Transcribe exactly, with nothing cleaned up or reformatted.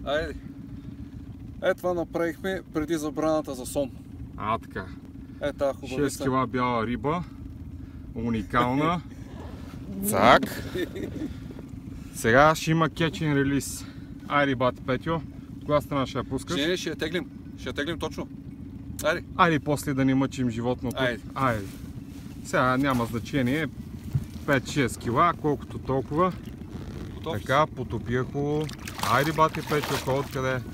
Айде. Е, това направихме преди забраната за сон. А, така. Е, тази хубавица. шест кила бяла риба. Уникална. Цак. Сега ще има catch and release. Айде, бати Петьо. От коя страна ще я пускаш? Не, не, ще я теглим. Ще я теглим точно. Айде. Айде, после да не мъчим животното. Айде. Айде. Сега няма значение. пет-шест кила, колкото толкова. Готов? Така, потопих го. Айде, бати Петьо, откъде?